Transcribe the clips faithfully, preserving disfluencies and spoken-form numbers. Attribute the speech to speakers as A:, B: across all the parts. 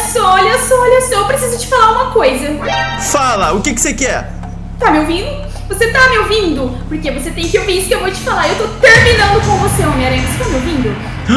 A: só, olha só, olha só, eu preciso te falar uma coisa.
B: Fala, o que que você quer?
A: Tá me ouvindo? Você tá me ouvindo? Porque você tem que ouvir isso que eu vou te falar. Eu tô terminando com você, Homem-Aranha. Você tá me ouvindo?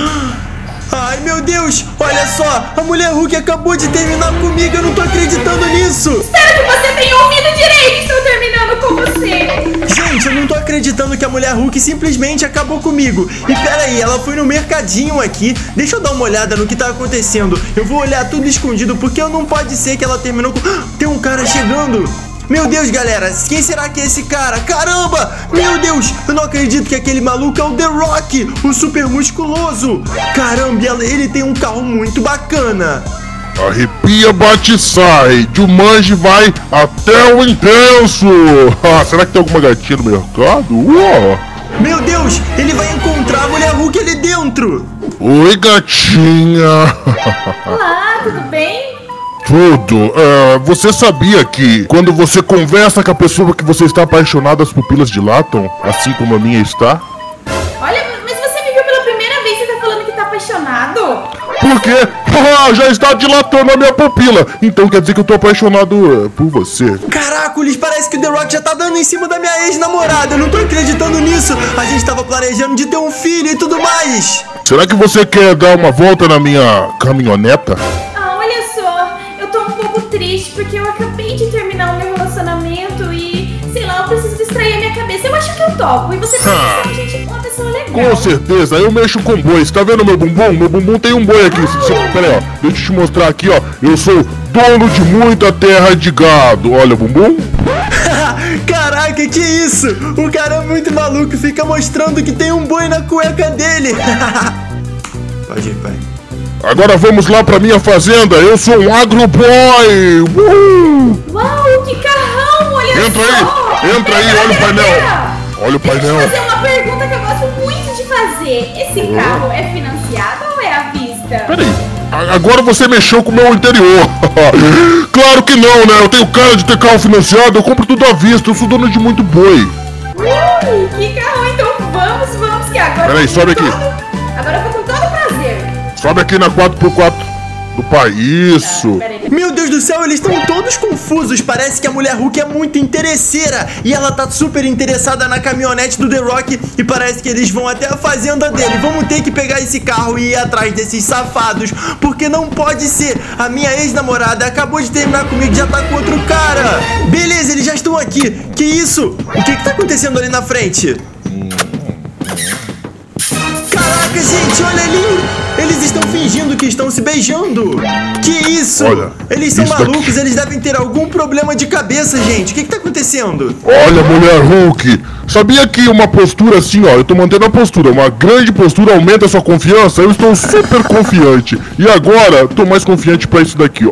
B: Ai, meu Deus, olha só, a mulher Hulk acabou de terminar comigo, eu não tô acreditando nisso.
A: Espero que você tenha ouvido direito. Estou terminando com você.
B: Gente, eu não tô acreditando que a mulher Hulk simplesmente acabou comigo. E pera aí, ela foi no mercadinho aqui. Deixa eu dar uma olhada no que tá acontecendo. Eu vou olhar tudo escondido, porque não pode ser que ela terminou com... Tem um cara chegando. Meu Deus, galera, quem será que é esse cara? Caramba, meu Deus, eu não acredito que aquele maluco é o The Rock, o super musculoso. Caramba, ele tem um carro muito bacana.
C: Arrepia, bate e sai. Jumanji vai até o intenso. Ah, será que tem alguma gatinha no mercado? Uou.
B: Meu Deus, ele vai encontrar a mulher Hulk ali dentro.
C: Oi, gatinha.
A: Olá, tudo bem?
C: Tudo. É, você sabia que quando você conversa com a pessoa que você está apaixonado, as pupilas dilatam, assim como a minha está?
A: Olha, mas você me viu pela primeira vez e você tá falando que tá apaixonado?
C: Por quê? Ah, já está dilatando a minha pupila. Então quer dizer que eu tô apaixonado uh, por você.
B: Caracoles, parece que o The Rock já tá dando em cima da minha ex-namorada. Eu não tô acreditando nisso. A gente tava planejando de ter um filho e tudo mais.
C: Será que você quer dar uma volta na minha caminhoneta?
A: Ah, olha só, eu tô um pouco triste porque eu acabei de terminar o meu relacionamento e, sei lá, eu preciso distrair a minha cabeça. Eu acho que eu topo. E você precisa ser um gente, uma pessoa legal.
C: Com certeza, eu mexo com bois. Tá vendo meu bumbum? Meu bumbum tem um boi aqui.
A: Ah.
C: Pera aí, ó. Deixa eu te mostrar aqui, ó. Eu sou dono de muita terra de gado. Olha o bumbum.
B: Caraca, que isso? O cara é muito maluco, fica mostrando que tem um boi na cueca dele. Pode ir, pai.
C: Agora vamos lá pra minha fazenda. Eu sou um agroboy. Uh!
A: Uau, que carrão, olha
C: Entra
A: só.
C: aí, entra aí, olha o painel. Olha o
A: Deixa
C: painel.
A: eu fazer uma pergunta que eu gosto muito de fazer. Esse carro é financiado ou é à vista?
C: Peraí, agora você mexeu com o meu interior. Claro que não, né? Eu tenho cara de ter carro financiado, eu compro tudo à vista, eu sou dono de muito boi.
A: Ui, que carro, então vamos, vamos, que agora...
C: Peraí,
A: eu vou
C: sobe
A: com
C: aqui.
A: todo- Agora eu vou com todo prazer.
C: Sobe aqui na quatro por quatro do pai, isso.
A: Peraí.
B: Meu Deus do céu, eles estão todos confusos. Parece que a mulher Hulk é muito interesseira. E ela tá super interessada na caminhonete do The Rock. E parece que eles vão até a fazenda dele. Vamos ter que pegar esse carro e ir atrás desses safados. Porque não pode ser. A minha ex-namorada acabou de terminar comigo e já tá com outro cara. Beleza, eles já estão aqui. Que isso? O que que tá acontecendo ali na frente? Caraca, gente, olha ali! Eles estão fingindo que estão se beijando! Que isso?
C: Olha,
B: eles são
C: isso
B: malucos,
C: daqui-
B: eles devem ter algum problema de cabeça, gente! O que que tá acontecendo?
C: Olha, mulher Hulk, sabia que uma postura assim, ó, eu tô mantendo a postura, uma grande postura aumenta a sua confiança? Eu estou super confiante. E agora, tô mais confiante pra isso daqui, ó.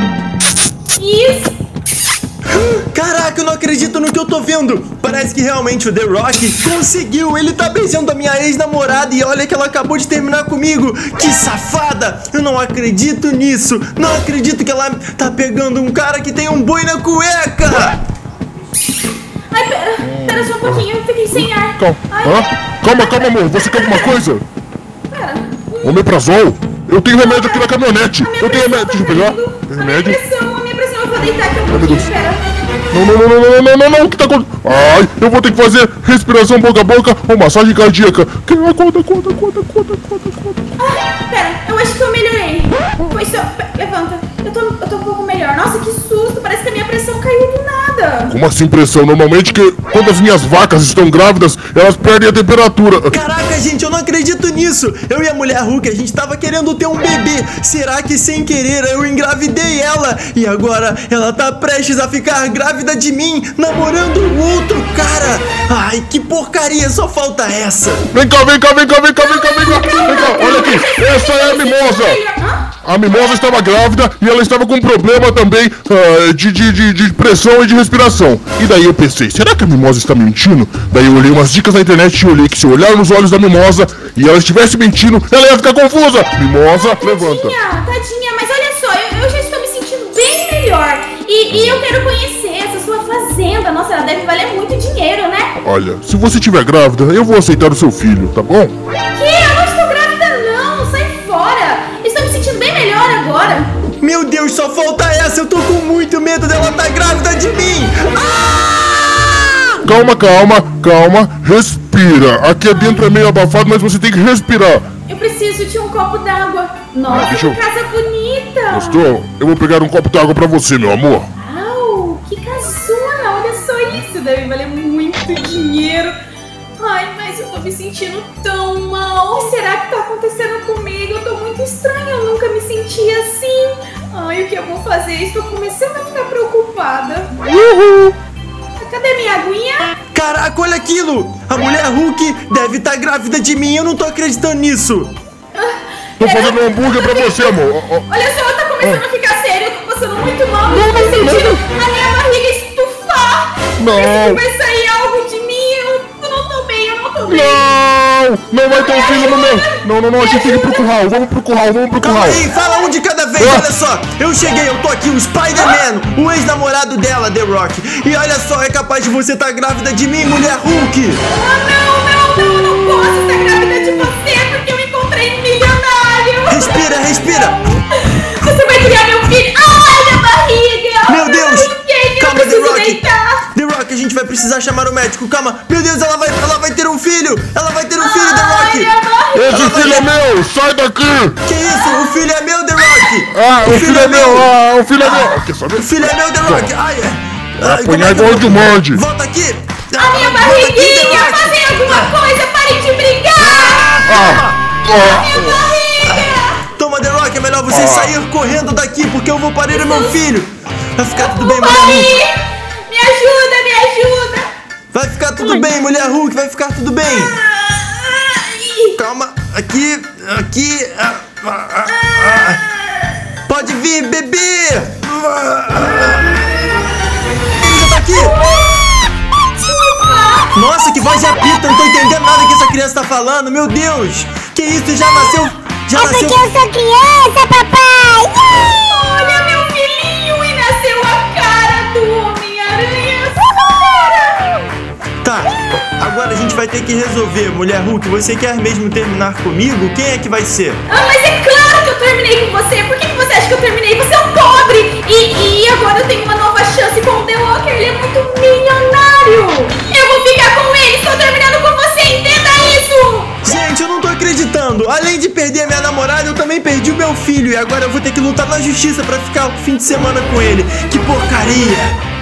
A: Isso.
B: Caraca, eu não acredito no que eu tô vendo! Parece que realmente o The Rock conseguiu! Ele tá beijando a minha ex-namorada e olha que ela acabou de terminar comigo! Que safada! Eu não acredito nisso! Não acredito que ela tá pegando um cara que tem um boi na cueca!
A: Ai, pera, pera só um pouquinho, eu fiquei sem ar.
C: Calma,
A: Ai,
C: hã? calma, calma, amor, você quer alguma coisa?
A: pera.
C: Omeprazol? Eu tenho remédio aqui na caminhonete!
A: A minha
C: Eu tenho
A: pressão
C: remédio,
A: tá
C: deixa eu pegar.
A: caindo.
C: Tem
A: A minha
C: remédio?
A: pressão, a minha pressão, eu vou deitar aqui um
C: meu
A: pouquinho,
C: Deus.
A: pera.
C: Não, não, não, não, não, não, não, não, o que tá acontecendo? Ai, eu vou ter que fazer respiração boca a boca ou massagem cardíaca. Acorda, acorda, acorda, acorda, acorda, acorda.
A: Ah, pera, eu acho que eu melhorei. Foi só... pe- Levanta. Eu tô, eu tô um pouco melhor. Nossa, que susto. Parece que a minha pressão caiu do nada.
C: Como assim pressão? Normalmente que quando as minhas vacas estão grávidas, elas perdem a temperatura.
B: Caraca, gente, eu não acredito nisso! Eu e a mulher Hulk, a gente tava querendo ter um bebê. Será que sem querer eu engravidei ela? E agora ela tá prestes a ficar grávida de mim, namorando um outro cara? Ai, que porcaria, só falta essa!
C: Vem cá, vem cá, vem cá, vem cá, vem cá, vem cá. Vem cá, olha aqui. Essa é a mimosa.
A: Hã?
C: A mimosa estava grávida e ela estava com problema também ah, de, de, de, de pressão e de respiração. E daí eu pensei, será que a mimosa está mentindo? Daí eu olhei umas dicas na internet e olhei que se eu olhar nos olhos da mimosa e ela estivesse mentindo, ela ia ficar confusa. Mimosa, levanta.
A: Tadinha, tadinha, mas olha só, eu, eu já estou me sentindo bem melhor. E, e eu quero conhecer essa sua fazenda. Nossa, ela deve valer muito dinheiro, né?
C: Olha, se você estiver grávida, eu vou aceitar o seu filho, tá bom?
A: Que? Eu não estou grávida, não. Sai fora. Estou me sentindo bem melhor agora.
B: Meu Deus, só falta essa. Eu tô com muito medo dela tá grávida de mim. Ah!
C: Calma, calma, calma. Respira. Aqui dentro é meio abafado, mas você tem que respirar.
A: Eu preciso de um copo d'água. Nossa,
C: Ah, deixa eu-
A: que casa bonita.
C: Gostou? Eu vou pegar um copo d'água pra você, meu amor.
A: Uau, que casona. Olha só isso. Deve valer muito dinheiro. Ai, mas eu tô me sentindo tão mal. O que será que tá acontecendo comigo? Eu tô muito estranha. Eu nunca me senti assim. Ai, o que eu vou fazer? Estou começando a ficar preocupada.
B: Uhul.
A: Cadê minha aguinha?
B: Caraca, olha aquilo. A mulher Hulk deve estar grávida de mim. Eu não tô acreditando nisso.
C: Tô fazendo um hambúrguer pra você, amor. Ó, ó.
A: Olha só, tá começando a ficar sério. Eu tô passando muito mal. Eu tô sentindo a minha barriga estufar.
C: Não.
A: Parece que vai sair algo de mim. Eu, eu não tô bem, eu não tô bem.
C: Não! Não vai ter um filho no meu! Não, não, não, a gente tem que ir pro curral, vamos pro curral, vamos pro
B: Calma
C: curral!
B: aí, fala um de cada vez,
C: Ah.
B: olha só. Eu cheguei, eu tô aqui, o Spider-Man, o ex-namorado dela, The Rock. E olha só, é capaz de você estar grávida de mim, mulher Hulk.
A: Ah, não, não, não, eu não posso estar grávida de você porque eu encontrei um milionário.
B: Respira, respira.
A: Você vai criar meu filho. Ai, minha barriga.
B: Meu Deus.
A: Ai, gente,
B: Calma,
A: eu
B: The
A: preciso
B: Rock.
A: deitar.
B: The Rock, a gente vai precisar chamar o médico, calma. Meu Deus, ela vai, ela vai ter um filho. Ela vai ter um filho, The
A: Ai,
B: Rock.
A: minha barriga.
C: Esse filho é meu! Sai daqui!
B: Que isso? O filho é meu, The Rock.
C: Ah, o filho é meu! Ah, o filho é meu! Quer saber?
B: O filho é meu, The Rock. Ai, ai.
C: Vai
B: Ai, como
C: apanhar
B: é que eu
C: igual
B: vou-
C: de morde!
B: Volta aqui.
A: A minha
B: Volta aqui, The
A: barriguinha,
B: Rock.
A: fazem alguma coisa, parem de brigar.
C: Ah! Ah!
A: Minha barriga.
B: Toma, The Rock, é melhor você
C: Ah.
B: sair correndo daqui, porque eu vou parir o meu filho. Vai ficar tudo bem, mulher
A: Mãe,
B: Hulk.
A: me ajuda, me ajuda.
B: Vai ficar tudo bem, mulher Hulk, vai ficar tudo bem.
A: Ai.
B: Calma, aqui, aqui. ah, ah, ah, ah. Pode vir, bebê. Ah, ah. Ele já tá aqui. Nossa, que voz de apito, eu não tô entendendo nada que essa criança tá falando, meu Deus. Que isso, já nasceu, já
D: É
B: nasceu.
D: porque eu sou criança, papai!
A: Olha meu filhinho e nasceu a cara do Homem-Aranha. Cara.
B: Tá, agora a gente vai ter que resolver, mulher Hulk. Você quer mesmo terminar comigo? Quem é que vai ser?
A: Ah, mas é claro que eu terminei com você. Por que, que você acha que eu terminei? Você é um pobre. E, e agora eu tenho uma nova chance com o The Walker. Ele é muito milionário. Eu vou ficar com ele. Estou terminando com você. Entenda isso.
B: Gente, eu não tô acreditando. Além de perder a minha namorada, eu também perdi o meu filho. E agora eu vou ter que lutar na justiça pra ficar o fim de semana com ele. Que porcaria!